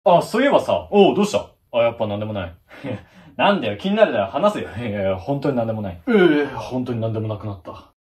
あ、そういえばさ、おう、どうした？あ、やっぱなんでもない。なんだよ、気になるなら話せよ。いやいや、本当になんでもない。本当になんでもなくなった。